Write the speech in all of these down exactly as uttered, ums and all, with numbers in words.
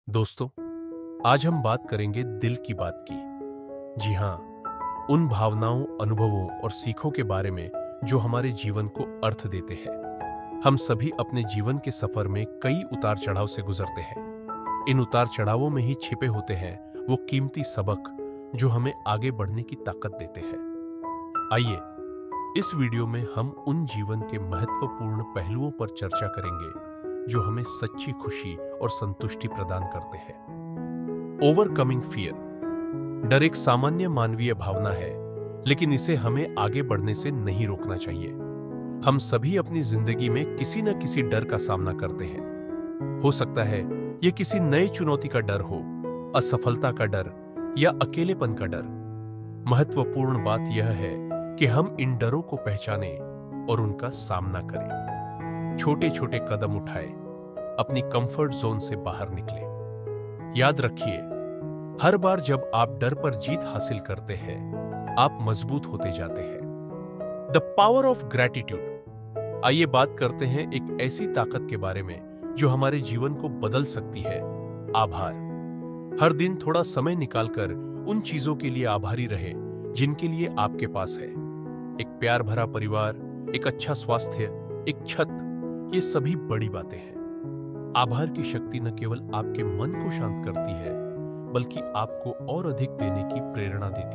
दोस्तों, आज हम बात करेंगे दिल की बात की। जी हाँ, उन भावनाओं, अनुभवों और सीखों के बारे में जो हमारे जीवन को अर्थ देते हैं। हम सभी अपने जीवन के सफर में कई उतार चढ़ाव से गुजरते हैं। इन उतार चढ़ावों में ही छिपे होते हैं वो कीमती सबक जो हमें आगे बढ़ने की ताकत देते हैं। आइए, इस वीडियो में हम उन जीवन के महत्वपूर्ण पहलुओं पर चर्चा करेंगे जो हमें सच्ची खुशी और संतुष्टि प्रदान करते हैं। Overcoming fear. डर एक सामान्य मानवीय भावना है, लेकिन इसे हमें आगे बढ़ने से नहीं रोकना चाहिए। हम सभी अपनी जिंदगी में किसी न किसी डर का सामना करते हैं। हो सकता है यह किसी नई चुनौती का डर हो, असफलता का डर या अकेलेपन का डर। महत्वपूर्ण बात यह है कि हम इन डरों को पहचानें और उनका सामना करें। छोटे छोटे कदम उठाएं, अपनी कंफर्ट जोन से बाहर निकलें। याद रखिए, हर बार जब आप डर पर जीत हासिल करते हैं, आप मजबूत होते जाते हैं। The power of gratitude. आइए बात करते हैं एक ऐसी ताकत के बारे में जो हमारे जीवन को बदल सकती है। आभार। हर दिन थोड़ा समय निकालकर उन चीजों के लिए आभारी रहें जिनके लिए आपके पास है। एक प्यार भरा परिवार, एक अच्छा स्वास्थ्य, एक छत, ये सभी बड़ी बातें हैं। आभार की शक्ति न केवल आपके मन को शांत करती है, बल्कि आपको और अधिक देने की प्रेरणा देती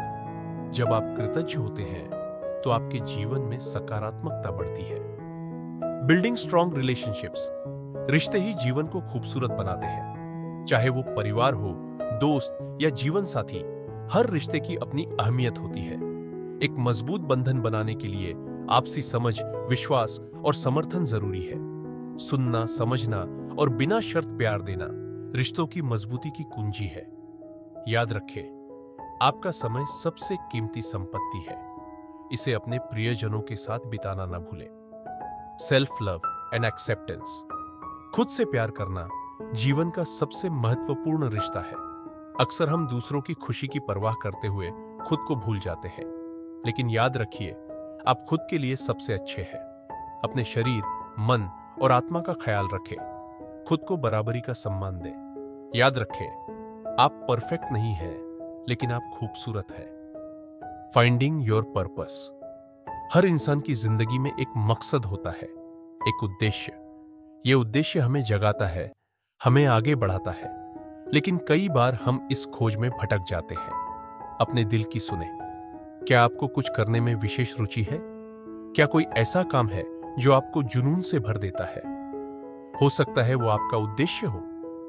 है। जब आप कृतज्ञ होते हैं, तो आपके जीवन में सकारात्मकता बढ़ती है। Building strong relationships. रिश्ते ही जीवन को खूबसूरत बनाते हैं। चाहे वो परिवार हो, दोस्त या जीवन साथी, हर रिश्ते की अपनी अहमियत होती है। एक मजबूत बंधन बनाने के लिए आपसी समझ, विश्वास और समर्थन जरूरी है। सुनना, समझना और बिना शर्त प्यार देना रिश्तों की मजबूती की कुंजी है। याद रखें, आपका समय सबसे कीमती संपत्ति है। इसे अपने प्रियजनों के साथ बिताना न भूलें। Self love and acceptance. खुद से प्यार करना जीवन का सबसे महत्वपूर्ण रिश्ता है। अक्सर हम दूसरों की खुशी की परवाह करते हुए खुद को भूल जाते हैं, लेकिन याद रखिए, आप खुद के लिए सबसे अच्छे हैं। अपने शरीर, मन और आत्मा का ख्याल रखें। खुद को बराबरी का सम्मान दें। याद रखें, आप परफेक्ट नहीं हैं, लेकिन आप खूबसूरत हैं। Finding your purpose. हर इंसान की जिंदगी में एक मकसद होता है, एक उद्देश्य। यह उद्देश्य हमें जगाता है, हमें आगे बढ़ाता है, लेकिन कई बार हम इस खोज में भटक जाते हैं। अपने दिल की सुने। क्या आपको कुछ करने में विशेष रुचि है? क्या कोई ऐसा काम है जो आपको जुनून से भर देता है? हो सकता है वो आपका उद्देश्य हो।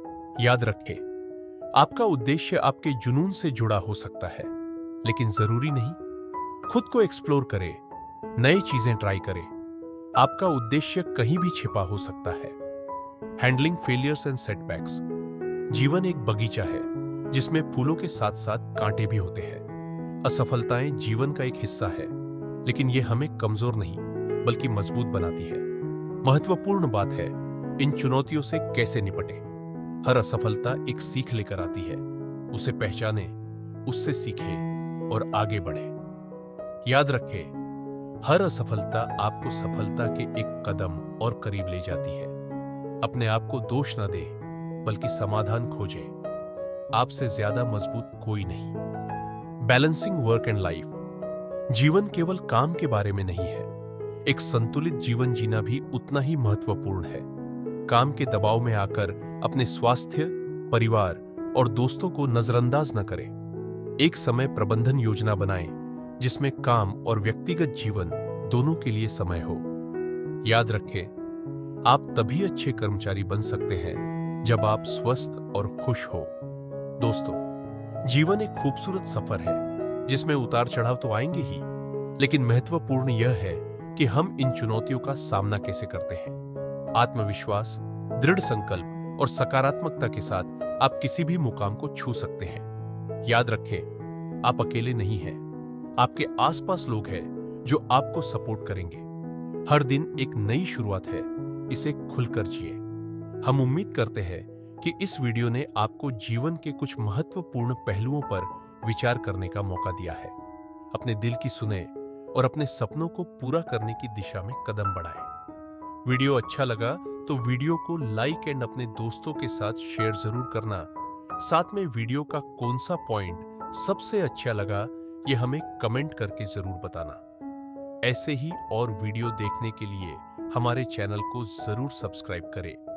याद रखें, आपका उद्देश्य आपके जुनून से जुड़ा हो सकता है, लेकिन जरूरी नहीं। खुद को एक्सप्लोर करें, नई चीजें ट्राई करें। आपका उद्देश्य कहीं भी छिपा हो सकता है। Handling failures and setbacks. जीवन एक बगीचा है जिसमें फूलों के साथ साथ कांटे भी होते हैं। असफलताएं जीवन का एक हिस्सा है, लेकिन ये हमें कमजोर नहीं बल्कि मजबूत बनाती है। महत्वपूर्ण बात है इन चुनौतियों से कैसे निपटें। हर असफलता एक सीख लेकर आती है। उसे पहचानें, उससे सीखें और आगे बढ़ें। याद रखें, हर असफलता आपको सफलता के एक कदम और करीब ले जाती है। अपने आप को दोष न दें, बल्कि समाधान खोजें। आपसे ज्यादा मजबूत कोई नहीं। Balancing work and life. जीवन केवल काम के बारे में नहीं है। एक संतुलित जीवन जीना भी उतना ही महत्वपूर्ण है। काम के दबाव में आकर अपने स्वास्थ्य, परिवार और दोस्तों को नजरअंदाज न करें। एक समय प्रबंधन योजना बनाएं जिसमें काम और व्यक्तिगत जीवन दोनों के लिए समय हो। याद रखें, आप तभी अच्छे कर्मचारी बन सकते हैं जब आप स्वस्थ और खुश हो। दोस्तों, जीवन एक खूबसूरत सफर है जिसमें उतार चढ़ाव तो आएंगे ही, लेकिन महत्वपूर्ण यह है कि हम इन चुनौतियों का सामना कैसे करते हैं। आत्मविश्वास, दृढ़ संकल्प और सकारात्मकता के साथ आप किसी भी मुकाम को छू सकते हैं। याद रखें, आप अकेले नहीं हैं। आपके आसपास लोग हैं जो आपको सपोर्ट करेंगे। हर दिन एक नई शुरुआत है, इसे खुलकर जिए। हम उम्मीद करते हैं कि इस वीडियो ने आपको जीवन के कुछ महत्वपूर्ण पहलुओं पर विचार करने का मौका दिया है। अपने दिल की सुने और अपने सपनों को पूरा करने की दिशा में कदम बढ़ाएं। वीडियो अच्छा लगा तो वीडियो को लाइक एंड अपने दोस्तों के साथ शेयर जरूर करना। साथ में वीडियो का कौन सा पॉइंट सबसे अच्छा लगा ये हमें कमेंट करके जरूर बताना। ऐसे ही और वीडियो देखने के लिए हमारे चैनल को जरूर सब्सक्राइब करें।